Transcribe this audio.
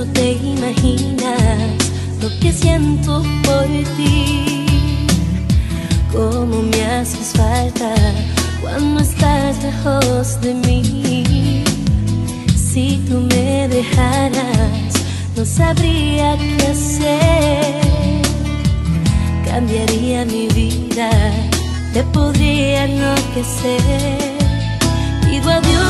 no te imaginas lo que siento por ti. Cómo me haces falta cuando estás lejos de mí. Si tú me dejaras, no sabría qué hacer. Cambiaría mi vida, te podría enloquecer. Pido a Dios